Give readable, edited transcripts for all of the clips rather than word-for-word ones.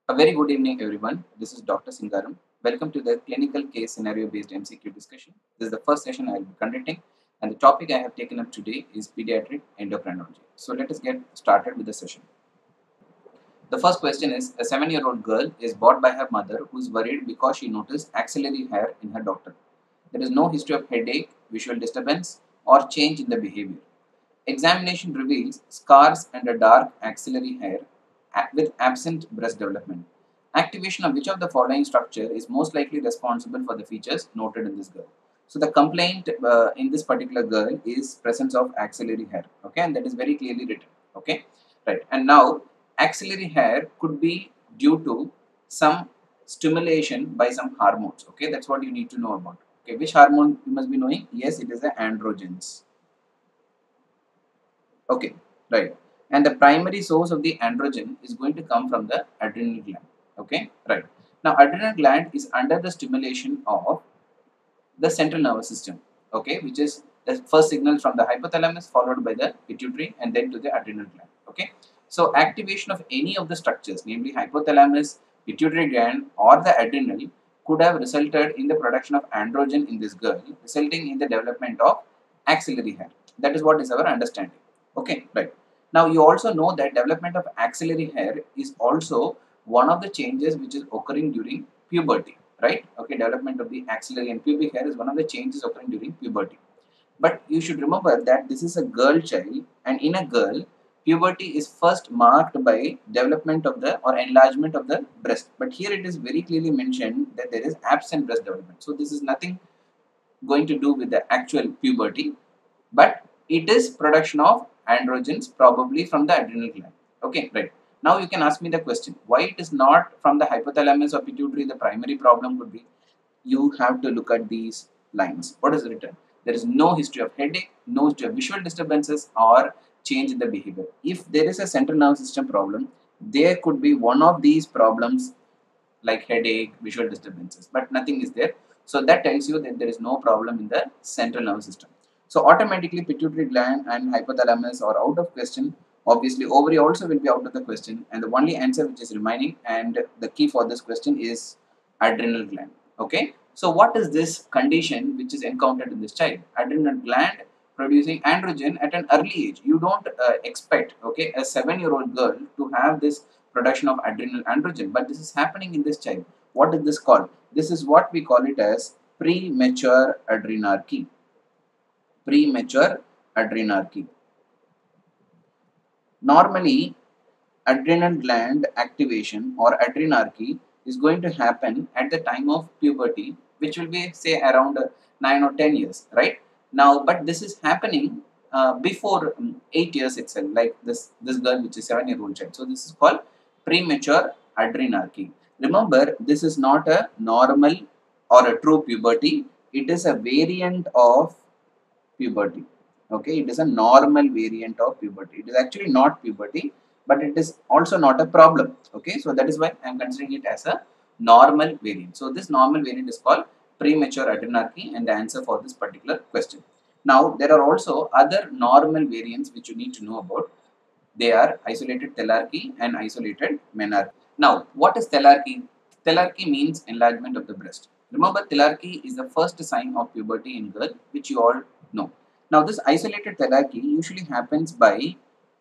A very good evening, everyone. This is Dr. Singaram. Welcome to the clinical case scenario based MCQ discussion. This is the first session I will be conducting, and the topic I have taken up today is pediatric endocrinology. So, let us get started with the session. The first question is: a 7-year-old girl is brought by her mother who is worried because she noticed axillary hair in her doctor. There is no history of headache, visual disturbance, or change in the behavior. Examination reveals scars and a dark axillary hair with absent breast development. Activation of which of the following structure is most likely responsible for the features noted in this girl? So the complaint in this particular girl is presence of axillary hair. Okay, and that is very clearly written. Okay, right. And now axillary hair could be due to some stimulation by some hormones. Okay, that's what you need to know about. Okay, which hormone you must be knowing? Yes, it is the androgens. Okay, right. And the primary source of the androgen is going to come from the adrenal gland. Okay, right. Now, adrenal gland is under the stimulation of the central nervous system. Okay, which is the first signal from the hypothalamus followed by the pituitary and then to the adrenal gland. Okay, so activation of any of the structures, namely hypothalamus, pituitary gland, or the adrenal, could have resulted in the production of androgen in this girl, resulting in the development of axillary hair. That is what is our understanding. Okay, right. Now you also know that development of axillary hair is also one of the changes which is occurring during puberty, right? Okay, development of the axillary and pubic hair is one of the changes occurring during puberty. But you should remember that this is a girl child, and in a girl, puberty is first marked by development of the or enlargement of the breast. But here it is very clearly mentioned that there is absent breast development. So this is nothing going to do with the actual puberty, but it is production of androgens probably from the adrenal gland. Okay, right. Now you can ask me the question, why it is not from the hypothalamus or pituitary? The primary problem could be, you have to look at these lines. What is written? There is no history of headache, no history of visual disturbances or change in the behavior. If there is a central nervous system problem, there could be one of these problems like headache, visual disturbances, but nothing is there. So that tells you that there is no problem in the central nervous system. So automatically pituitary gland and hypothalamus are out of question. Obviously ovary also will be out of the question, and the only answer which is remaining and the key for this question is adrenal gland. Okay, so what is this condition which is encountered in this child? Adrenal gland producing androgen at an early age. You don't expect, okay, a 7-year-old girl to have this production of adrenal androgen, but this is happening in this child. What is this called? This is what we call it as premature adrenarche. Premature adrenarche. Normally, adrenal gland activation or adrenarche is going to happen at the time of puberty, which will be say around 9 or 10 years, right? Now, but this is happening before 8 years itself, like this girl, which is 7-year-old child. So this is called premature adrenarche. Remember, this is not a normal or a true puberty. It is a variant of puberty. Okay, it is a normal variant of puberty. It is actually not puberty, but it is also not a problem. Okay, so that is why I am considering it as a normal variant. So this normal variant is called premature adrenarche, and the answer for this particular question. Now there are also other normal variants which you need to know about. They are isolated thelarche and isolated menarche. Now, what is thelarche? Thelarche means enlargement of the breast. Remember, thelarche is the first sign of puberty in girl, which you all know. Now, this isolated thelarche usually happens by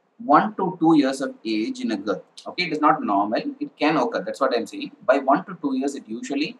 1 to 2 years of age in a girl. Okay, it is not normal. It can occur. That's what I'm saying. By 1 to 2 years, it usually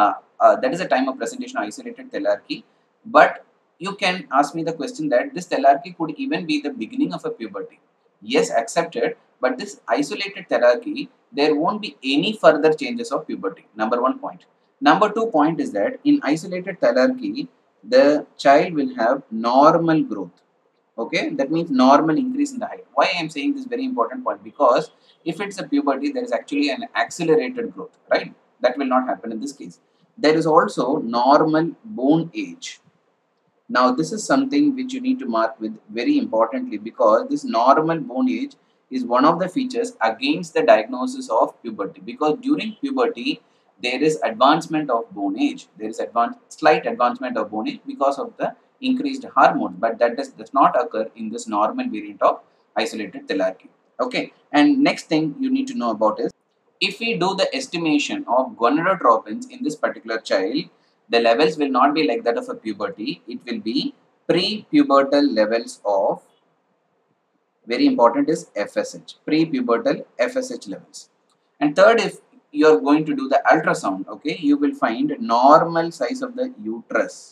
that is a time of presentation of isolated thelarche. But you can ask me the question that this thelarche could even be the beginning of a puberty. Yes, accepted. But this isolated thelarche, there won't be any further changes of puberty. Number one point. Number two point is that in isolated thelarche, the child will have normal growth. Okay, that means normal increase in the height. Why I am saying this very important point? Because if it's a puberty, there is actually an accelerated growth, right? That will not happen in this case. There is also normal bone age. Now, this is something which you need to mark with very importantly, because this normal bone age is one of the features against the diagnosis of puberty, because during puberty there is advancement of bone age. There is slight advancement of bone age because of the increased hormones, but that does not occur in this normal variant of isolated thelarche. Okay, and next thing you need to know about is If we do the estimation of gonadotropins in this particular child, the levels will not be like that of a puberty. It will be pre-pubertal levels of, very important is FSH, pre-pubertal FSH levels. And third, if you are going to do the ultrasound, okay, you will find normal size of the uterus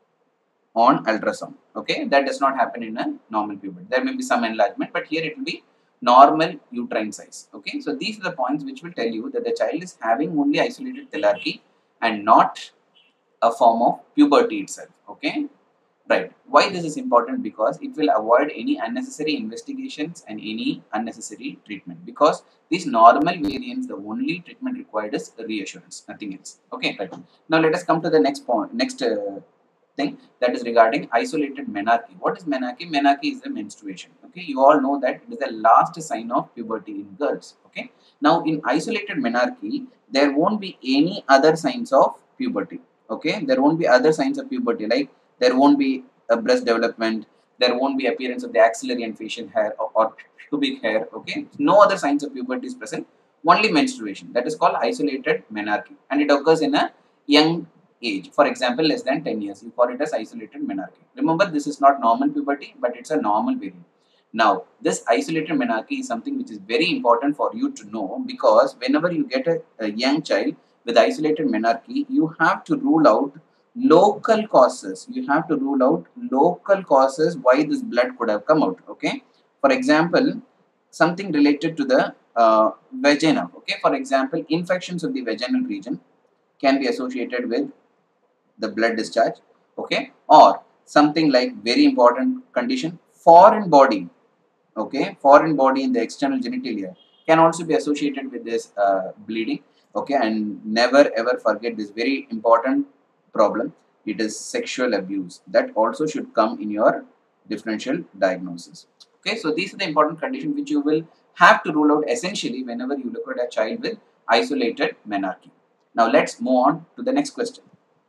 on ultrasound. Okay, that does not happen in a normal puberty. There may be some enlargement, but here it will be normal uterine size. Okay, so these are the points which will tell you that the child is having only isolated thelarchy and not a form of puberty itself. Okay, right. Why this is important? Because it will avoid any unnecessary investigations and any unnecessary treatment. Because these normal variants, the only treatment required is reassurance, nothing else. Okay, right. Now let us come to the next point. Next thing, that is regarding isolated menarche. What is menarche? Menarche is the menstruation. Okay, you all know that it is the last sign of puberty in girls. Okay, now in isolated menarche, there won't be any other signs of puberty. Okay, there won't be other signs of puberty, like there won't be a breast development, there won't be appearance of the axillary and facial hair or pubic hair. Okay, no other signs of puberty is present, only menstruation. That is called isolated menarche, and it occurs in a young age. For example, less than 10 years, you call it as isolated menarche. Remember, this is not normal puberty, but it's a normal variant. Now, this isolated menarche is something which is very important for you to know, because whenever you get a young child with isolated menarche, you have to rule out local causes. You have to rule out local causes why this blood could have come out. Okay, for example, something related to the vagina. Okay, for example, infections of the vaginal region can be associated with the blood discharge. Okay, or something like, very important condition, foreign body. Okay, foreign body in the external genitalia can also be associated with this bleeding. Okay, and never ever forget this very important problem. It is sexual abuse. That also should come in your differential diagnosis. Okay, so these are the important conditions which you will have to rule out essentially whenever you look at a child with isolated menarche. Now let's move on to the next question.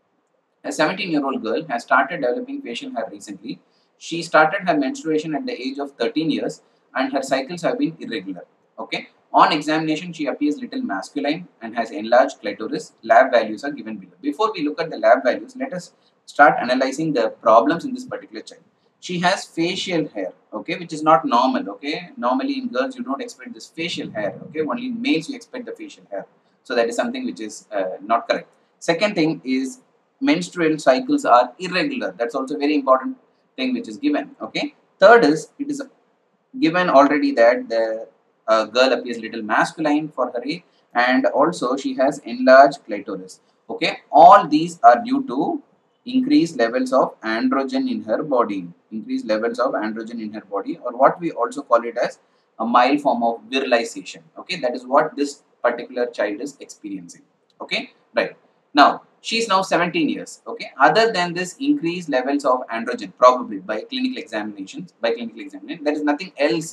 A 17-year-old girl has started developing facial hair recently. She started her menstruation at the age of 13 years and her cycles have been irregular. Okay. On examination, she appears little masculine and has enlarged clitoris. Lab values are given below. Before we look at the lab values, let us start analyzing the problems in this particular child. She has facial hair, okay, which is not normal. Okay, normally in girls you don't expect this facial hair. Okay, only in males you expect the facial hair. So that is something which is not correct. Second thing is, menstrual cycles are irregular. That's also a very important thing which is given. Okay. Third is, it is given already that the girl appears little masculine for her age, and also she has enlarged clitoris. Okay. All these are due to increased levels of androgen in her body. Increased levels of androgen in her body, or what we also call it as a mild form of virilization. Okay. That is what this particular child is experiencing. Okay. Right. Now, she is now 17 years. Okay. Other than this increased levels of androgen, probably by clinical examination, there is nothing else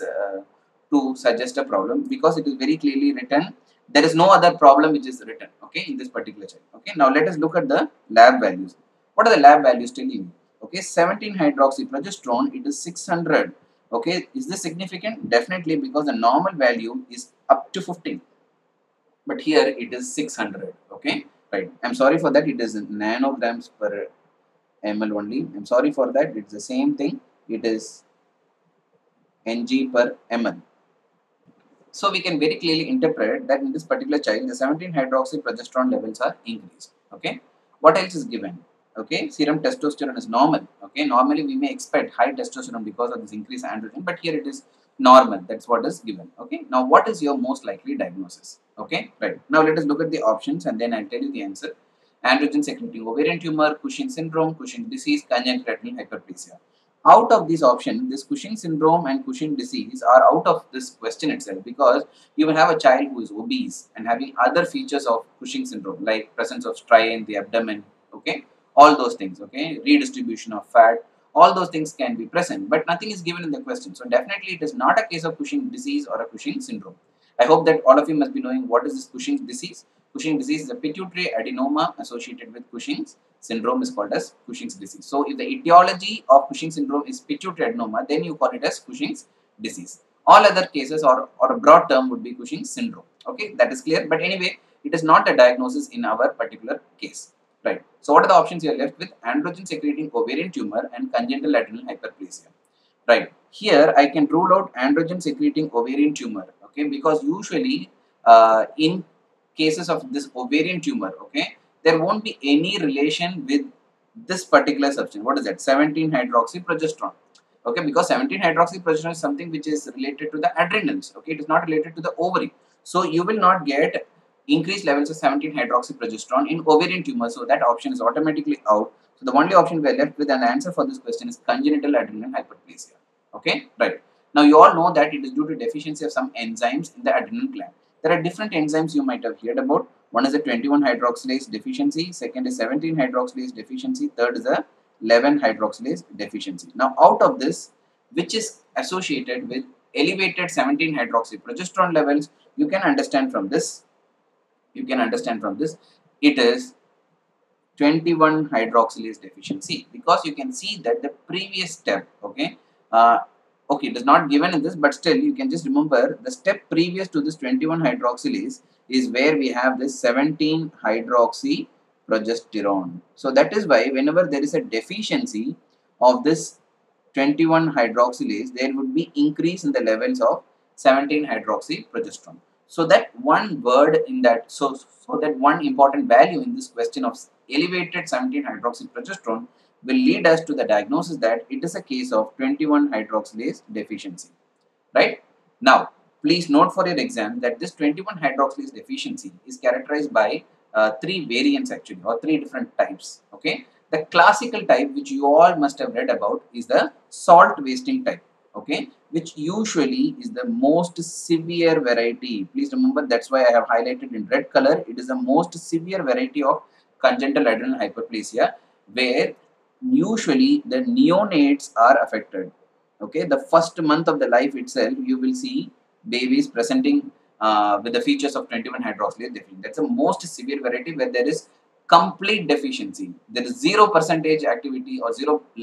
to suggest a problem, because it is very clearly written. There is no other problem which is written. Okay, in this particular child. Okay. Now let us look at the lab values. What are the lab values telling you? Okay, 17 hydroxyprogesterone. It is 600. Okay, is this significant? Definitely, because the normal value is up to 15, but here it is 600. Okay. Right. I'm sorry for that. It is nanograms per ml only. I'm sorry for that. It's the same thing. It is Ng per ml. So we can very clearly interpret that in this particular child, the 17 hydroxyprogesterone levels are increased. Okay. What else is given? Okay. Serum testosterone is normal. Okay. Normally we may expect high testosterone because of this increased androgen, but here it is normal. That's what is given. Okay. Now what is your most likely diagnosis? Okay. Right. Now let us look at the options and then I'll tell you the answer. Androgen secreting ovarian tumor, Cushing syndrome, Cushing disease, congenital retinal hyperplasia. Out of these options, this Cushing syndrome and Cushing disease are out of this question itself, because you will have a child who is obese and having other features of Cushing syndrome, like presence of striae in the abdomen. Okay. All those things. Okay. Redistribution of fat. All those things can be present, but nothing is given in the question. So definitely it is not a case of Cushing disease or a Cushing syndrome. I hope that all of you must be knowing what is this Cushing disease. Cushing disease is a pituitary adenoma associated with Cushing's syndrome is called as Cushing's disease. So if the etiology of Cushing syndrome is pituitary adenoma, then you call it as Cushing's disease. All other cases, or a broad term, would be Cushing's syndrome. Okay, that is clear. But anyway, it is not a diagnosis in our particular case. Right. So what are the options you are left with? Androgen secreting ovarian tumor and congenital adrenal hyperplasia. Right. Here I can rule out androgen secreting ovarian tumor. Okay, because usually in cases of this ovarian tumor, okay, there won't be any relation with this particular substance. What is that? 17 hydroxyprogesterone. Okay, because 17 hydroxyprogesterone is something which is related to the adrenals. Okay, it is not related to the ovary. So you will not get increased levels of 17 hydroxyprogesterone in ovarian tumor. So that option is automatically out. So the only option we are left with an answer for this question is congenital adrenal hyperplasia. Okay, right. Now you all know that it is due to deficiency of some enzymes in the adrenal gland. There are different enzymes you might have heard about. One is a 21 hydroxylase deficiency, second is 17 hydroxylase deficiency, third is a 11 hydroxylase deficiency. Now out of this, which is associated with elevated 17 hydroxyprogesterone levels, you can understand from this, it is 21 hydroxylase deficiency, because you can see that the previous step, okay, okay, it is not given in this, but still you can just remember the step previous to this 21 hydroxylase is where we have this 17 hydroxyprogesterone. So that is why whenever there is a deficiency of this 21 hydroxylase, there would be increase in the levels of 17 hydroxyprogesterone. So that one word in that, so that one important value in this question of elevated 17 hydroxyprogesterone will lead us to the diagnosis that it is a case of 21 hydroxylase deficiency. Right? Now, please note for your exam that this 21 hydroxylase deficiency is characterized by three variants actually, or three different types. Okay? The classical type, which you all must have read about, is the salt wasting type. Okay, which usually is the most severe variety. Please remember, that's why I have highlighted in red color. It is the most severe variety of congenital adrenal hyperplasia, where usually the neonates are affected. Okay, the first month of the life itself, you will see babies presenting with the features of 21 hydroxylase deficiency. That's the most severe variety where there is complete deficiency. There is 0% activity or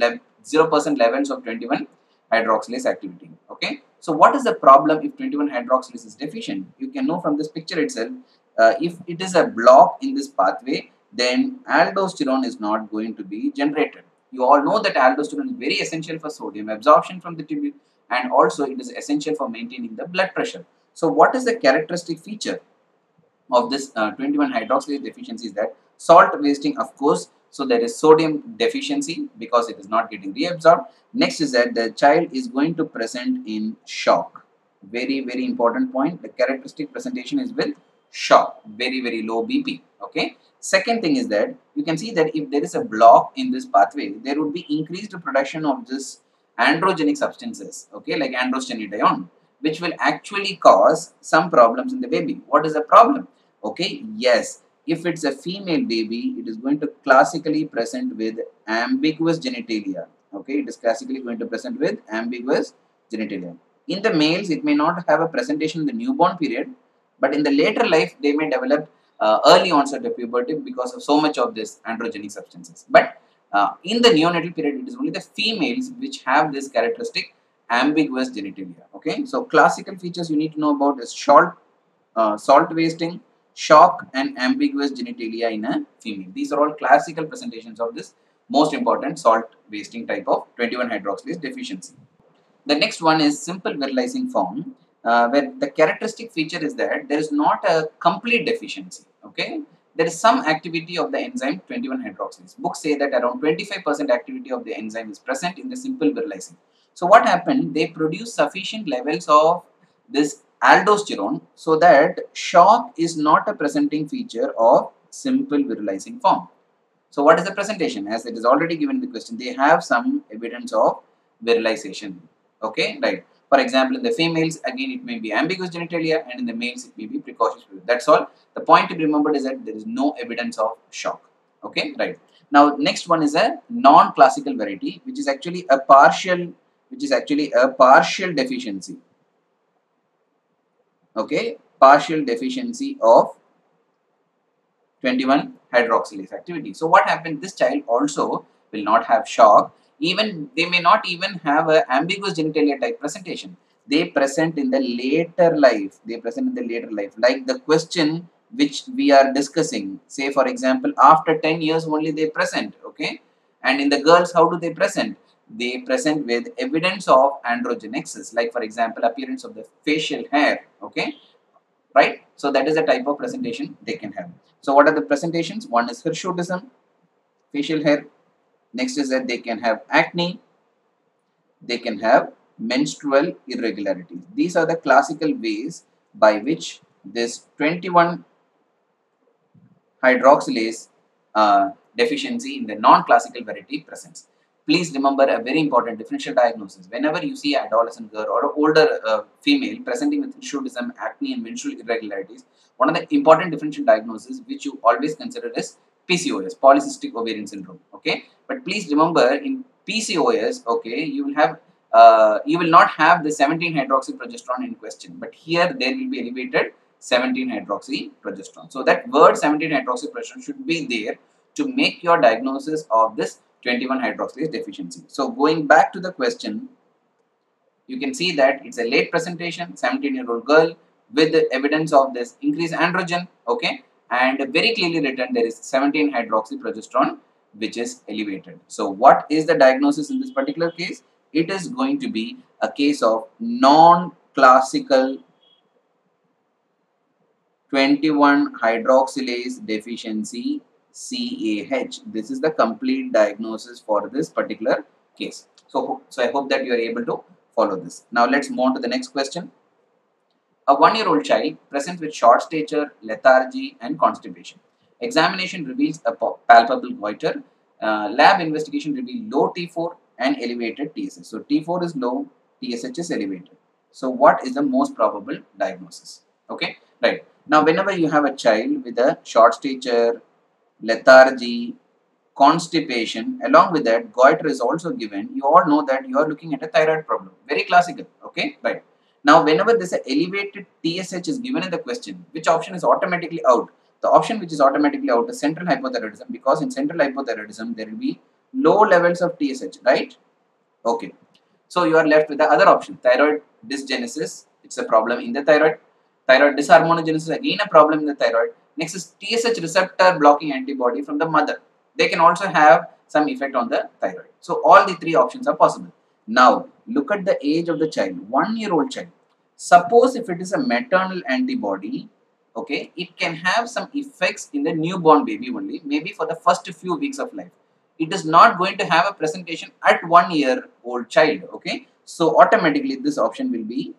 0% levels of 21 hydroxylase activity. Okay, so what is the problem if 21 hydroxylase is deficient? You can know from this picture itself. If it is a block in this pathway, then aldosterone is not going to be generated. You all know that aldosterone is very essential for sodium absorption from the tubule, and also it is essential for maintaining the blood pressure. So what is the characteristic feature of this 21 hydroxylase deficiency is that salt wasting, of course. So there is sodium deficiency because it is not getting reabsorbed. Next is that the child is going to present in shock. Very, very important point. The characteristic presentation is with shock, very, very low BP. Okay. Second thing is that you can see that if there is a block in this pathway, there would be increased production of this androgenic substances, okay, like androstenedione, which will actually cause some problems in the baby. What is the problem? Okay, yes, if it's a female baby, it is going to classically present with ambiguous genitalia. Okay, it is classically going to present with ambiguous genitalia. In the males, it may not have a presentation in the newborn period, but in the later life, they may develop early onset of puberty because of so much of this androgenic substances. But in the neonatal period, it is only the females which have this characteristic ambiguous genitalia. Okay, so classical features you need to know about is salt wasting, shock, and ambiguous genitalia in a female. These are all classical presentations of this most important salt wasting type of 21 hydroxylase deficiency. The next one is simple virilizing form, where the characteristic feature is that there is not a complete deficiency. Okay, there is some activity of the enzyme 21 hydroxylase. Books say that around 25% activity of the enzyme is present in the simple virilizing. So what happened? They produce sufficient levels of this aldosterone so that shock is not a presenting feature of simple virilizing form. So what is the presentation? As it is already given in the question, they have some evidence of virilization. Okay, right. For example, in the females, again, it may be ambiguous genitalia, and in the males, it may be precocious. That's all. The point to be remembered is that there is no evidence of shock. Okay, right. Now, next one is a non-classical variety, which is actually a partial deficiency. Okay, partial deficiency of 21 hydroxylase activity. So what happened? This child also will not have shock. Even they may not even have a ambiguous genitalia type presentation. they present in the later life. They present in the later life. Like the question which we are discussing, say for example, after 10 years only they present, okay? And in the girls, how do they present? They present with evidence of androgen excess, like for example, appearance of the facial hair, okay? Right? So that is the type of presentation they can have. So what are the presentations? One is hirsutism, facial hair. Next is that they can have acne, they can have menstrual irregularities. These are the classical ways by which this 21 hydroxylase deficiency in the non-classical variety presents. Please remember a very important differential diagnosis. Whenever you see an adolescent girl or an older female presenting with hirsutism, acne and menstrual irregularities, one of the important differential diagnoses which you always consider is PCOS, polycystic ovarian syndrome. Okay, but please remember in PCOS, okay, you will not have the 17-hydroxyprogesterone in question, but here there will be elevated 17-hydroxyprogesterone. So that word 17-hydroxyprogesterone should be there to make your diagnosis of this 21-hydroxylase deficiency. So going back to the question, you can see that it's a late presentation, 17-year-old girl with the evidence of this increased androgen, okay, and very clearly written there is 17-hydroxyprogesterone which is elevated. So what is the diagnosis in this particular case? It is going to be a case of non-classical 21 hydroxylase deficiency CAH. This is the complete diagnosis for this particular case. So I hope that you are able to follow this. Now let's move on to the next question. A 1-year-old child presents with short stature, lethargy and constipation. Examination reveals a palpable goiter. Lab investigation reveals low T4 and elevated TSH. So T4 is low, TSH is elevated. So what is the most probable diagnosis? Okay, right. Now whenever you have a child with a short stature, lethargy, constipation, along with that goiter is also given, you all know that you are looking at a thyroid problem. Very classical. Okay, right. Now whenever this elevated TSH is given in the question, which option is automatically out? The option which is automatically out is central hypothyroidism, because in central hypothyroidism there will be low levels of TSH, right? Okay. So you are left with the other option, thyroid dysgenesis. It's a problem in the thyroid. Thyroid disharmonogenesis, again a problem in the thyroid. Next is TSH receptor blocking antibody from the mother. They can also have some effect on the thyroid. So all the three options are possible. Now look at the age of the child, 1-year-old child. Suppose if it is a maternal antibody, okay, it can have some effects in the newborn baby only, maybe for the first few weeks of life. It is not going to have a presentation at 1-year-old child, okay. So automatically this option will be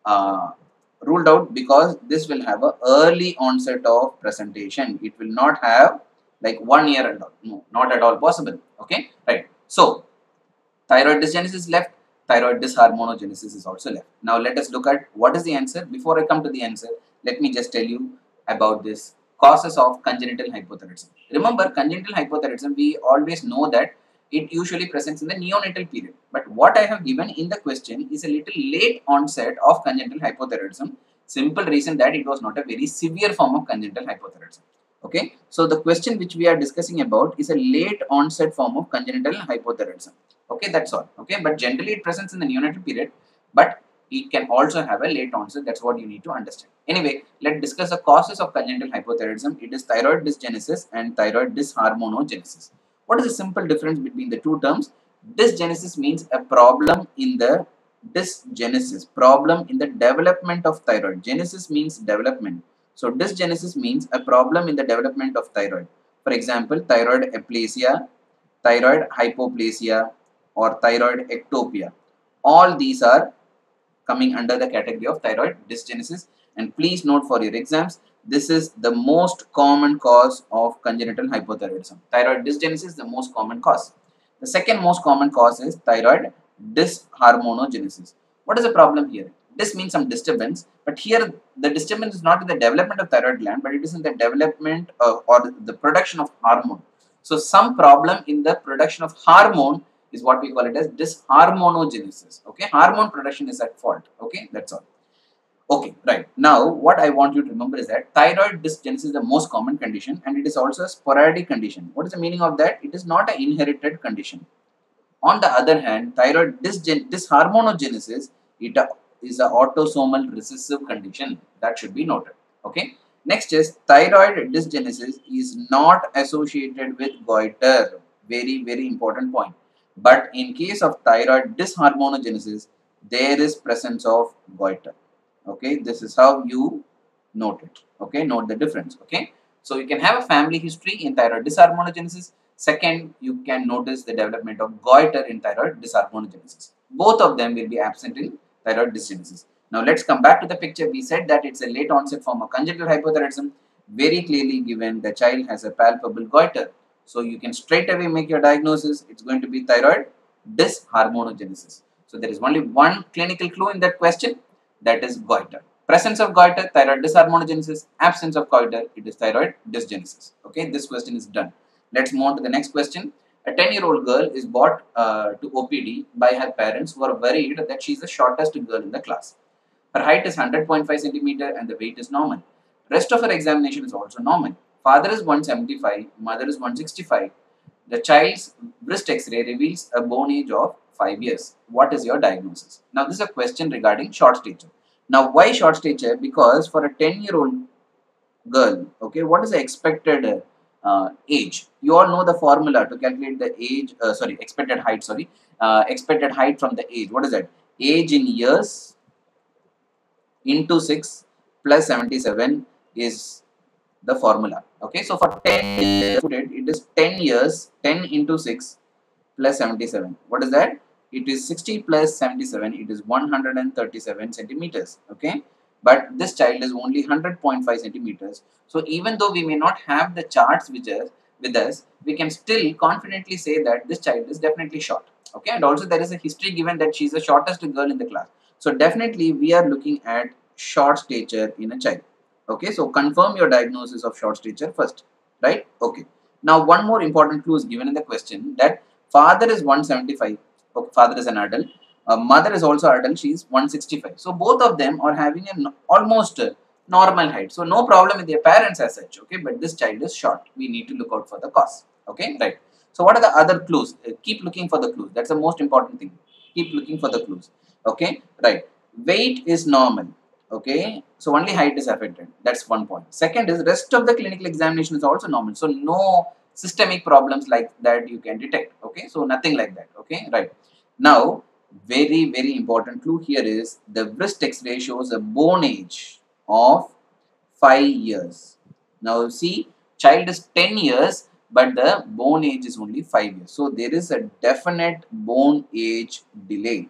ruled out, because this will have a early onset of presentation. It will not have like 1 year and all. No, not at all possible. Okay, right. So thyroid dysgenesis is left, thyroid disharmonogenesis is also left. Now let us look at what is the answer. Before I come to the answer, let me just tell you about this causes of congenital hypothyroidism. Remember, congenital hypothyroidism, we always know that it usually presents in the neonatal period. But what I have given in the question is a little late onset of congenital hypothyroidism. Simple reason that it was not a very severe form of congenital hypothyroidism. Okay, so the question which we are discussing about is a late onset form of congenital hypothyroidism. Okay, that's all. Okay, but generally it presents in the neonatal period, but it can also have a late onset. That's what you need to understand. Anyway, let's discuss the causes of congenital hypothyroidism. It is thyroid dysgenesis and thyroid disharmonogenesis. What is the simple difference between the two terms? Dysgenesis means a problem in the dysgenesis, problem in the development of thyroid. Genesis means development. So dysgenesis means a problem in the development of thyroid. For example, thyroid aplasia, thyroid hypoplasia, or thyroid ectopia. All these are coming under the category of thyroid dysgenesis. And please note for your exams, this is the most common cause of congenital hypothyroidism. Thyroid dysgenesis is the most common cause. The second most common cause is thyroid disharmonogenesis. What is the problem here? This means some disturbance, but here the disturbance is not in the development of thyroid gland, but it is in the development or the production of hormone. So some problem in the production of hormone is what we call it as disharmonogenesis. Okay, hormone production is at fault. Okay, that's all. Okay, right. Now, what I want you to remember is that thyroid dysgenesis is the most common condition, and it is also a sporadic condition. What is the meaning of that? It is not an inherited condition. On the other hand, thyroid disharmonogenesis, it is a autosomal recessive condition. That should be noted. Okay. Next is thyroid dysgenesis is not associated with goiter. Very, very important point. But in case of thyroid dysharmonogenesis, there is presence of goiter. Okay, this is how you note it. Okay, note the difference. Okay, so you can have a family history in thyroid dysharmonogenesis. Second, you can notice the development of goiter in thyroid dysharmonogenesis. Both of them will be absent in thyroid dysgenesis. Now let's come back to the picture. We said that it's a late onset form of congenital hypothyroidism. Very clearly given, the child has a palpable goiter. So you can straight away make your diagnosis. It's going to be thyroid dysharmonogenesis. So there is only one clinical clue in that question, that is goiter. Presence of goiter, thyroid dysharmonogenesis. Absence of goiter, it is thyroid dysgenesis. Okay, this question is done. Let's move on to the next question. A 10-year-old girl is brought to OPD by her parents who are worried that she is the shortest girl in the class. Her height is 100.5 centimeter and the weight is normal. Rest of her examination is also normal. Father is 175, mother is 165. The child's wrist X-ray reveals a bone age of 5 years. What is your diagnosis? Now this is a question regarding short stature. Now why short stature? Because for a 10-year-old girl, okay, what is the expected age? You all know the formula to calculate the age, expected height, expected height from the age. What is that? Age in years into 6 plus 77 is the formula. Okay, so for 10 years, it is 10 years, 10 into 6 plus 77. What is that? It is 60 plus 77. It is 137 centimeters. Okay, but this child is only 100.5 centimeters. So even though we may not have the charts with us, we can still confidently say that this child is definitely short. Okay, and also there is a history given that she is the shortest girl in the class. So definitely we are looking at short stature in a child. Okay, so confirm your diagnosis of short stature first, right? Okay. Now one more important clue is given in the question, that father is 175. Okay, father is an adult. Mother is also adult. She is 165. So both of them are having an almost normal height. So no problem with their parents as such. Okay, but this child is short. We need to look out for the cause. Okay, right. So what are the other clues? Keep looking for the clues. That's the most important thing. Keep looking for the clues. Okay, right. Weight is normal. Okay, so only height is affected. That's one point. Second is rest of the clinical examination is also normal. So no systemic problems like that you can detect. Okay, so nothing like that. Okay, right. Now, very, very important clue here is the wrist X-ray shows a bone age of 5 years. Now, see, child is 10 years, but the bone age is only 5 years. So, there is a definite bone age delay.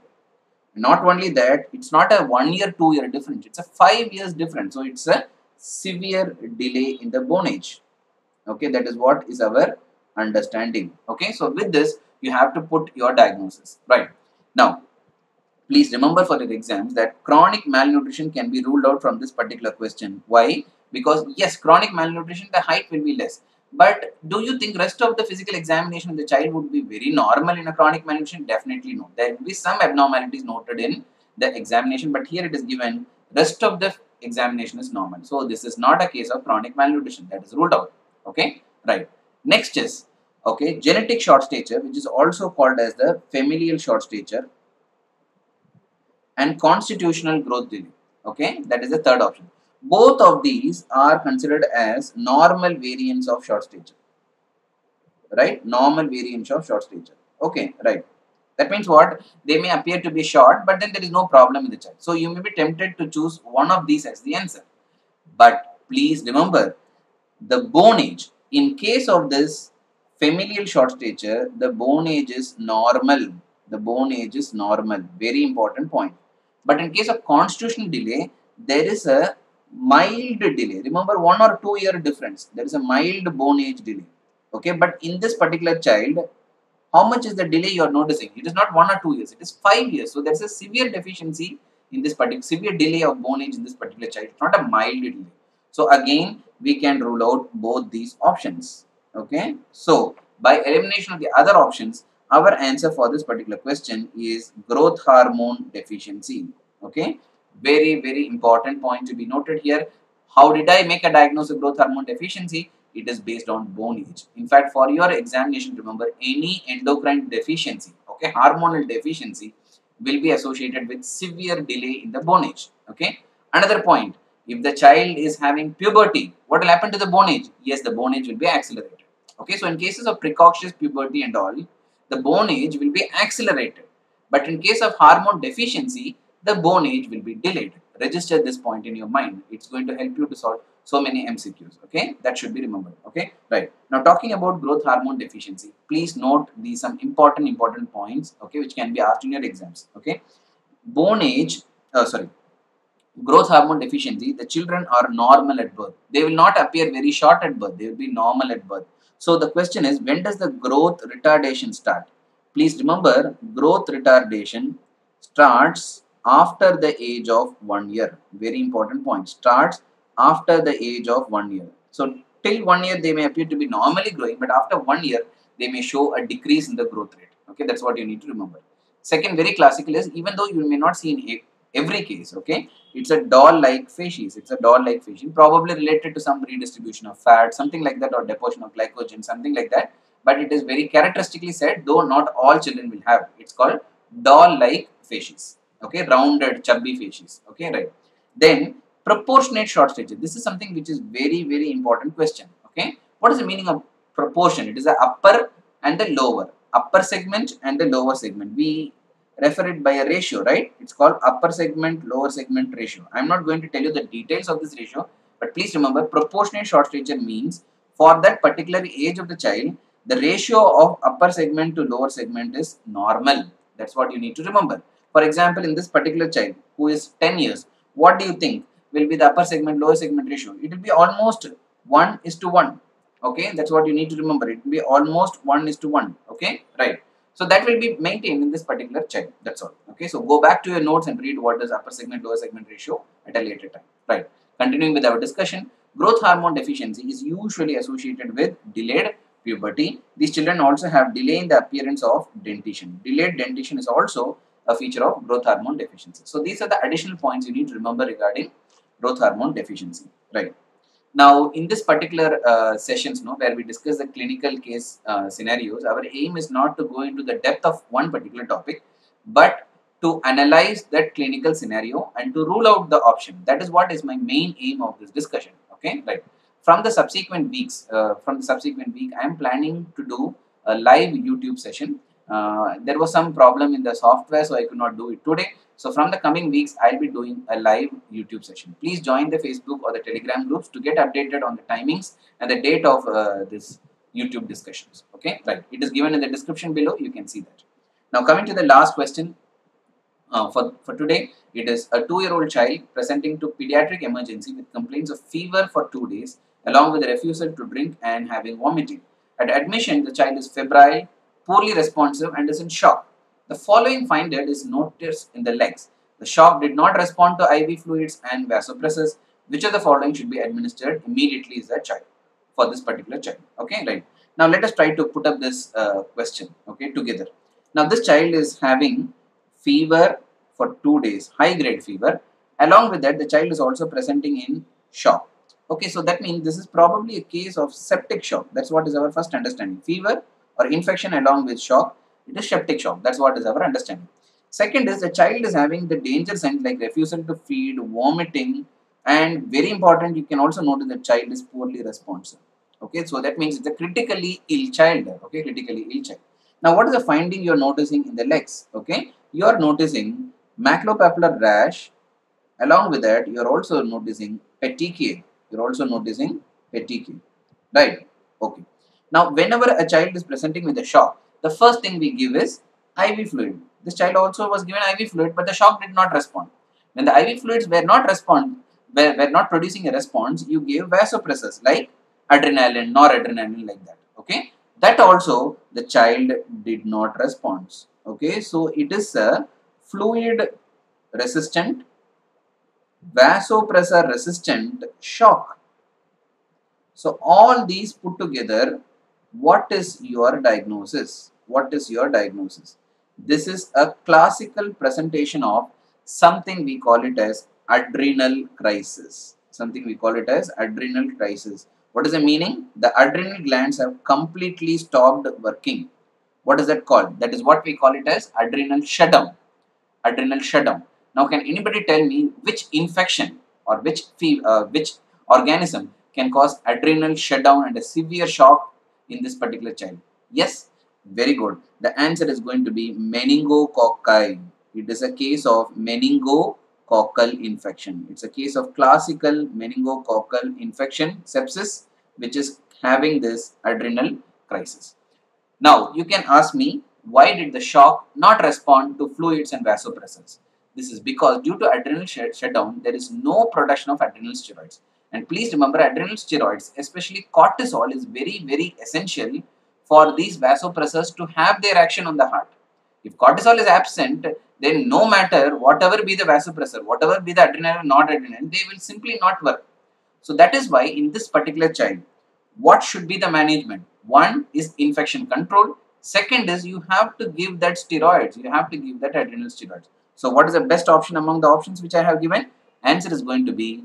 Not only that, it's not a 1 year, 2 year difference. It's a 5 years difference. So, it's a severe delay in the bone age. Okay, that is what is our understanding. Okay, so with this, you have to put your diagnosis. Right. Now, please remember for the exams that chronic malnutrition can be ruled out from this particular question. Why? Because yes, chronic malnutrition, the height will be less. But do you think rest of the physical examination of the child would be very normal in a chronic malnutrition? Definitely no. There will be some abnormalities noted in the examination, but here it is given rest of the examination is normal. So this is not a case of chronic malnutrition. That is ruled out. Okay, right. Next is, okay, genetic short stature, which is also called as the familial short stature, and constitutional growth delay. Okay, that is the third option. Both of these are considered as normal variants of short stature. Right, normal variants of short stature. Okay, right. That means what? They may appear to be short, but then there is no problem in the child. So you may be tempted to choose one of these as the answer. But please remember, the bone age, in case of this familial short stature, the bone age is normal. The bone age is normal. Very important point. But in case of constitutional delay, there is a mild delay. Remember, 1 or 2 year difference. There is a mild bone age delay. Okay, but in this particular child, how much is the delay you are noticing? It is not 1 or 2 years. It is 5 years. So there is a severe deficiency in this particular, severe delay of bone age in this particular child. It's not a mild delay. So again, we can rule out both these options. Okay. So by elimination of the other options, our answer for this particular question is growth hormone deficiency. Okay. Very, very important point to be noted here. How did I make a diagnosis of growth hormone deficiency? It is based on bone age. In fact, for your examination, remember, any endocrine deficiency, okay, hormonal deficiency, will be associated with severe delay in the bone age. Okay. Another point, if the child is having puberty, what will happen to the bone age? Yes, the bone age will be accelerated. Okay. So in cases of precocious puberty and all, the bone age will be accelerated. But in case of hormone deficiency, the bone age will be delayed. Register this point in your mind. It's going to help you to solve so many MCQs. Okay, that should be remembered. Okay, right. Now talking about growth hormone deficiency, please note these some important points. Okay, which can be asked in your exams. Okay, bone age. Sorry, growth hormone deficiency, the children are normal at birth. They will not appear very short at birth. They will be normal at birth. So the question is, when does the growth retardation start? Please remember, growth retardation starts after the age of 1 year. Very important point. Starts after the age of 1 year. So till 1 year they may appear to be normally growing, but after 1 year they may show a decrease in the growth rate. Okay, that's what you need to remember. Second, very classical is, even though you may not see in every case, okay, it's a doll-like facies. It's a doll-like facies, probably related to some redistribution of fat, something like that, or deposition of glycogen, something like that. But it is very characteristically said, though not all children will have. It's called doll-like facies. Okay, rounded, chubby facies. Okay, right. Then proportionate short stature. This is something which is very important question. Okay, what is the meaning of proportion? It is the upper and the lower, upper segment and the lower segment. We refer it by a ratio, right? It's called upper segment, lower segment ratio. I'm not going to tell you the details of this ratio, but please remember, proportionate short stature means for that particular age of the child, the ratio of upper segment to lower segment is normal. That's what you need to remember. For example, in this particular child who is 10 years, what do you think will be the upper segment, lower segment ratio? It will be almost 1:1. Okay, that's what you need to remember. It will be almost 1:1. Okay, right. So that will be maintained in this particular child. That's all. Okay. So go back to your notes and read what is upper segment, lower segment ratio at a later time. Right. Continuing with our discussion, growth hormone deficiency is usually associated with delayed puberty. These children also have delay in the appearance of dentition. Delayed dentition is also a feature of growth hormone deficiency. So these are the additional points you need to remember regarding growth hormone deficiency. Right. Now, in this particular sessions, where we discuss the clinical case scenarios, our aim is not to go into the depth of one particular topic, but to analyze that clinical scenario and to rule out the option. That is what is my main aim of this discussion. Okay, right. From the subsequent weeks, I am planning to do a live YouTube session. There was some problem in the software, so I could not do it today. So from the coming weeks, I'll be doing a live YouTube session. Please join the Facebook or the Telegram groups to get updated on the timings and the date of this YouTube discussions. Okay, right. It is given in the description below. You can see that. Now coming to the last question for today, it is a 2-year-old child presenting to pediatric emergency with complaints of fever for 2 days, along with a refusal to drink and having vomiting. At admission, the child is febrile, poorly responsive, and is in shock. The following finding is noticed in the legs. The shock did not respond to IV fluids and vasopressors. Which of the following should be administered immediately is the child for this particular child? Okay, right. Now let us try to put up this question, okay, together. Now this child is having fever for 2 days, high grade fever. Along with that, the child is also presenting in shock. Okay, so that means this is probably a case of septic shock. That's what is our first understanding. Fever or infection along with shock, it is septic shock. That's what is our understanding. Second is the child is having the danger signs like refusal to feed, vomiting, and very important, you can also notice the child is poorly responsive. Okay, so that means it's a critically ill child. Okay, critically ill child. Now, what is the finding you are noticing in the legs? Okay, you are noticing maculopapular rash. Along with that, you are also noticing petechiae. You are also noticing petechiae. Right? Okay. Now, whenever a child is presenting with a shock, the first thing we give is IV fluid. This child also was given IV fluid, but the shock did not respond. When the IV fluids were not producing a response, you gave vasopressors like adrenaline, noradrenaline, like that. Okay, that also the child did not respond. Okay, so it is a fluid resistant, vasopressor resistant shock. So all these put together, what is your diagnosis? What is your diagnosis? This is a classical presentation of something we call it as adrenal crisis. Something we call it as adrenal crisis. What is the meaning? The adrenal glands have completely stopped working. What is that called? That is what we call it as adrenal shutdown. adrenal shutdown. Now, can anybody tell me which infection or which organism can cause adrenal shutdown and a severe shock in this particular child? Yes, very good. The answer is going to be meningococci. It is a case of meningococcal infection. It's a case of classical meningococcal infection, sepsis, which is having this adrenal crisis. Now, you can ask me, why did the shock not respond to fluids and vasopressors? This is because due to adrenal shutdown, there is no production of adrenal steroids. And please remember, adrenal steroids, especially cortisol, is very, very essential for these vasopressors to have their action on the heart. If cortisol is absent, then no matter whatever be the vasopressor, whatever be the adrenal or not adrenal, they will simply not work. So that is why in this particular child, what should be the management? One is infection control. Second is you have to give that steroids. You have to give that adrenal steroids. So what is the best option among the options which I have given? Answer is going to be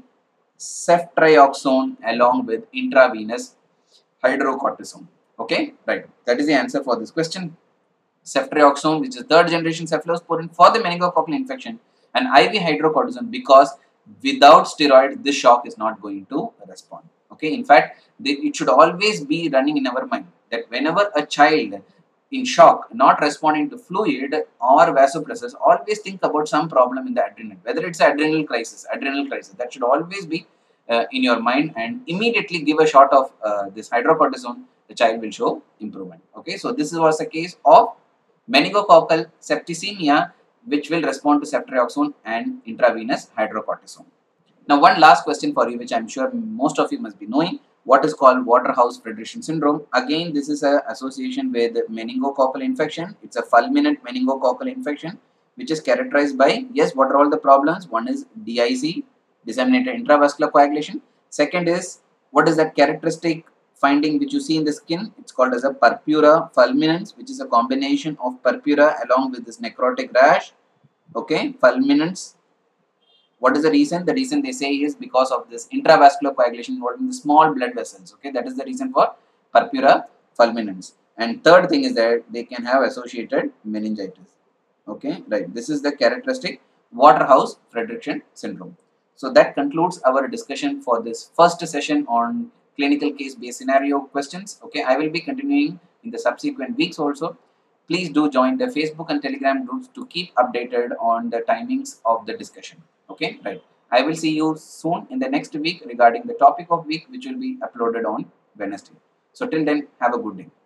ceftriaxone along with intravenous hydrocortisone. Okay, right. That is the answer for this question. Ceftriaxone, which is third generation cephalosporin for the meningococcal infection, and IV hydrocortisone, because without steroids this shock is not going to respond. Okay, in fact, it should always be running in our mind that whenever a child in shock, not responding to fluid or vasopressors, always think about some problem in the adrenal, whether it's adrenal crisis, that should always be in your mind, and immediately give a shot of this hydrocortisone, the child will show improvement. Okay, so this was the case of meningococcal septicemia, which will respond to ceftriaxone and intravenous hydrocortisone. Now, one last question for you, which I'm sure most of you must be knowing. What is called Waterhouse-Friderichsen syndrome? Again, this is an association with meningococcal infection. It's a fulminant meningococcal infection, which is characterized by, yes, what are all the problems? One is DIC, disseminated intravascular coagulation. Second is, what is that characteristic finding which you see in the skin? It's called as a purpura fulminans, which is a combination of purpura along with this necrotic rash. Okay, fulminans. What is the reason? The reason they say is because of this intravascular coagulation involving the small blood vessels. Okay, that is the reason for purpura fulminans. And third thing is that they can have associated meningitis. Okay, right. This is the characteristic Waterhouse-Friderichsen syndrome. So that concludes our discussion for this first session on clinical case-based scenario questions. Okay, I will be continuing in the subsequent weeks also. Please do join the Facebook and Telegram groups to keep updated on the timings of the discussion. Okay, right. I will see you soon in the next week regarding the topic of week, which will be uploaded on Wednesday. So till then, have a good day.